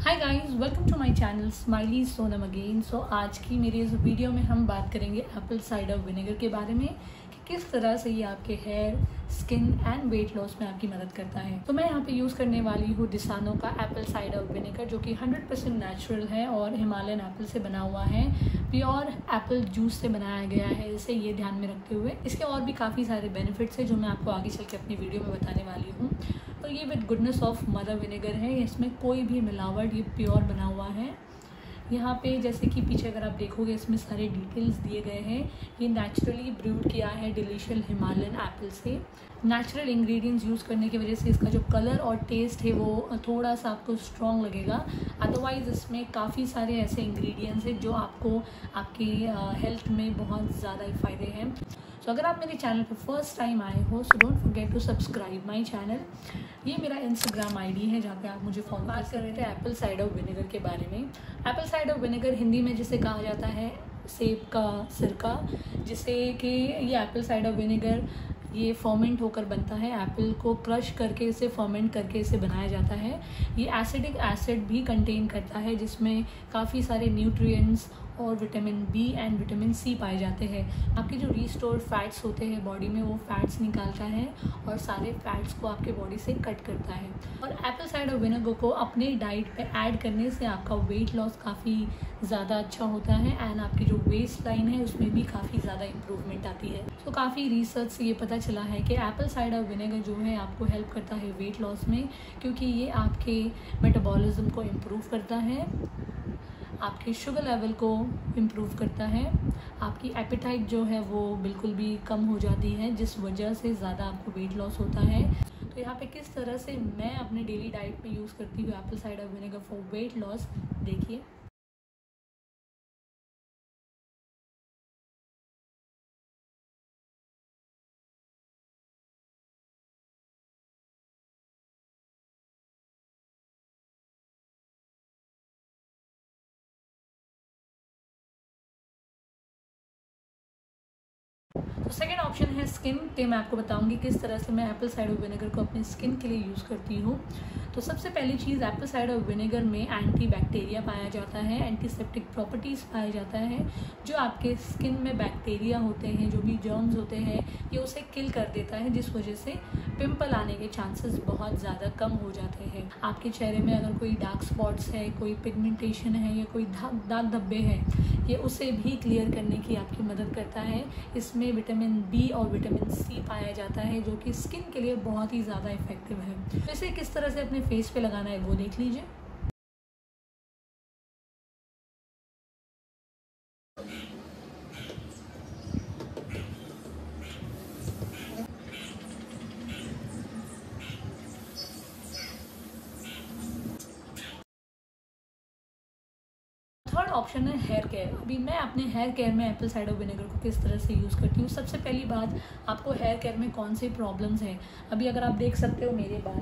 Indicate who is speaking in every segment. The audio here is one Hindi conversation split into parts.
Speaker 1: Hi guys, welcome to my channel Smiley Sonam again. So आज की मेरी इस वीडियो में हम बात करेंगे एप्पल साइडर विनेगर के बारे में कि किस तरह से ये आपके hair, skin and weight loss में आपकी मदद करता है। तो मैं यहाँ पे यूज़ करने वाली हूँ डिसानो का एप्पल साइडर विनेगर, जो कि 100% नेचुरल है और हिमालयन एप्पल से बना हुआ है, प्योर एप्पल जूस से बनाया गया है। इसे ये ध्यान में रखते हुए इसके और भी काफ़ी सारे बेनिफिट्स हैं जो मैं आपको आगे चल के अपनी वीडियो में बताने वाली हूँ। तो ये with goodness of mother vinegar है, इसमें कोई भी मिलावट, ये प्योर बना हुआ है। यहाँ पे जैसे कि पीछे अगर आप देखोगे इसमें सारे डिटेल्स दिए गए हैं। ये नेचुरली ब्रूड किया है डिलीशियस हिमालयन एप्पल से। नेचुरल इंग्रेडिएंट्स यूज़ करने की वजह से इसका जो कलर और टेस्ट है वो थोड़ा सा आपको स्ट्रॉन्ग लगेगा। अदरवाइज़ इसमें काफ़ी सारे ऐसे इंग्रेडिएंट्स हैं जो आपको आपके हेल्थ में बहुत ज़्यादा फ़ायदे हैं। तो अगर आप मेरे चैनल पर फर्स्ट टाइम आए हो so don't forget to subscribe my channel. ये मेरा इंस्टाग्राम आईडी है जहाँ पे आप मुझे फॉलो कर रहे थे एप्पल साइडर विनेगर के बारे में। एप्पल साइडर विनेगर हिंदी में जिसे कहा जाता है सेब का सिरका, जिसे कि ये एप्पल साइडर विनेगर ये फर्मेंट होकर बनता है। एप्पल को क्रश करके इसे फर्मेंट करके इसे बनाया जाता है। ये एसिडिक एसिड भी कंटेन करता है जिसमें काफ़ी सारे न्यूट्रिएंट्स और vitamin B and vitamin C पाए जाते हैं। आपके जो रिस्टोर्ड फैट्स होते हैं बॉडी में, वो फैट्स निकालता है और सारे फैट्स को आपके बॉडी से कट करता है। और एप्पल साइडर विनेगर को अपने डाइट पे ऐड करने से आपका वेट लॉस काफ़ी ज़्यादा अच्छा होता है एंड आपकी जो वेस्ट लाइन है उसमें भी काफ़ी ज़्यादा इंप्रूवमेंट आती है। तो काफ़ी रिसर्च से ये पता चला है कि एप्पल साइडर विनेगर जो है आपको हेल्प करता है वेट लॉस में, क्योंकि ये आपके मेटाबॉलिज्म को इम्प्रूव करता है, आपके शुगर लेवल को इम्प्रूव करता है, आपकी एपेटाइट जो है वो बिल्कुल भी कम हो जाती है, जिस वजह से ज़्यादा आपको वेट लॉस होता है। तो यहाँ पे किस तरह से मैं अपने डेली डाइट में यूज़ करती हूँ apple cider vinegar for weight loss, देखिए। तो सेकेंड ऑप्शन है स्किन पे। मैं आपको बताऊंगी किस तरह से मैं एप्पल साइडर विनेगर को अपने स्किन के लिए यूज़ करती हूँ। तो सबसे पहली चीज़, एप्पल साइडर विनेगर में एंटी बैक्टीरिया पाया जाता है, एंटीसेप्टिक प्रॉपर्टीज़ पाया जाता है। जो आपके स्किन में बैक्टीरिया होते हैं, जो भी जर्म्स होते हैं, ये उसे किल कर देता है, जिस वजह से पिंपल आने के चांसेस बहुत ज़्यादा कम हो जाते हैं। आपके चेहरे में अगर कोई डार्क स्पॉट्स है, कोई पिगमेंटेशन है या कोई दाग धब्बे हैं, ये उसे भी क्लियर करने की आपकी मदद करता है। इसमें विटामिन बी और विटामिन सी पाया जाता है जो कि स्किन के लिए बहुत ही ज़्यादा इफेक्टिव है। तो इसे किस तरह से अपने फेस पे लगाना है वो देख लीजिए। थर्ड ऑप्शन है हेयर केयर। अभी मैं अपने हेयर केयर में एप्पल साइडर विनेगर को किस तरह से यूज़ करती हूँ। सबसे पहली बात, आपको हेयर केयर में कौन सी प्रॉब्लम्स हैं। अभी अगर आप देख सकते हो मेरे बाल,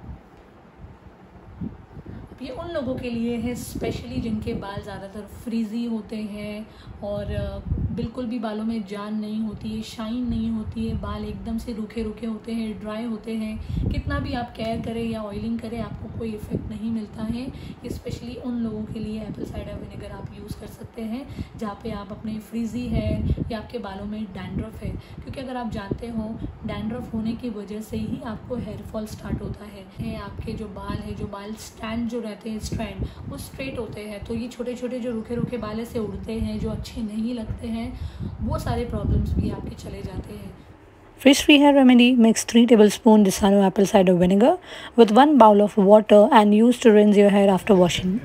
Speaker 1: ये उन लोगों के लिए है स्पेशली जिनके बाल ज़्यादातर फ्रीजी होते हैं और बिल्कुल भी बालों में जान नहीं होती है, शाइन नहीं होती है, बाल एकदम से रूखे रूखे होते हैं, ड्राई होते हैं। कितना भी आप केयर करें या ऑयलिंग करें आपको कोई इफेक्ट नहीं मिलता है। स्पेशली उन लोगों के लिए एप्पल साइडर विनेगर आप यूज़ कर सकते हैं जहाँ पे आप अपने फ्रीजी है या आपके बालों में डैंड्रफ है, क्योंकि अगर आप जानते हो डैंड्रफ होने की वजह से ही आपको हेयर फॉल स्टार्ट होता है। आपके जो बाल है, जो बाल स्टैंड जो रहते हैं स्ट्रैंड, वो स्ट्रेट होते हैं, तो ये छोटे छोटे जो रूखे रूखे बाल से उड़ते हैं, जो अच्छे नहीं लगते हैं, वो सारे प्रॉब्लम्स भी आपके चले जाते हैं।
Speaker 2: Frizz-free hair remedy: mix 3 tablespoons Desano apple cider vinegar with 1 bowl of water and use to rinse your hair after washing.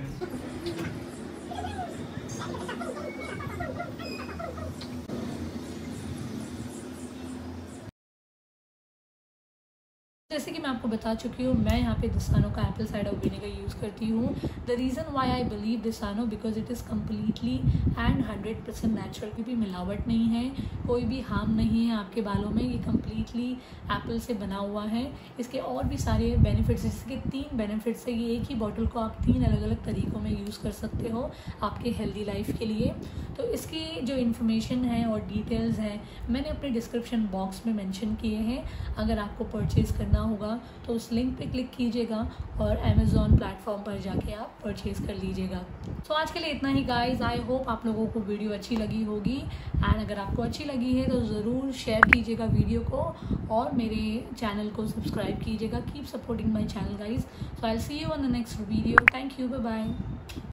Speaker 1: जैसे कि मैं आपको बता चुकी हूँ, मैं यहाँ पे डिसानो का एप्पल साइडर विनेगर यूज़ करती हूँ। The reason why I believe Disano, because it is completely and 100% natural. कोई भी मिलावट नहीं है, कोई भी हार्म नहीं है आपके बालों में। ये कम्प्लीटली एप्पल से बना हुआ है। इसके और भी सारे बेनिफिट्स, इसके 3 बेनिफिट्स है। ये एक ही बॉटल को आप 3 अलग अलग तरीक़ों में यूज़ कर सकते हो आपके हेल्दी लाइफ के लिए। तो इसकी जो इन्फॉर्मेशन है और डिटेल्स हैं मैंने अपने डिस्क्रिप्शन बॉक्स में मेंशन किए हैं। अगर आपको परचेज़ करना होगा तो तो उस लिंक पे क्लिक कीजिएगा और अमेज़ॉन प्लेटफॉर्म पर जाके आप परचेज़ कर लीजिएगा। सो आज के लिए इतना ही गाइज। आई होप आप लोगों को वीडियो अच्छी लगी होगी, एंड अगर आपको अच्छी लगी है तो ज़रूर शेयर कीजिएगा वीडियो को और मेरे चैनल को सब्सक्राइब कीजिएगा। Keep supporting my channel guys. So I will see you on the next video. Thank you, bye bye.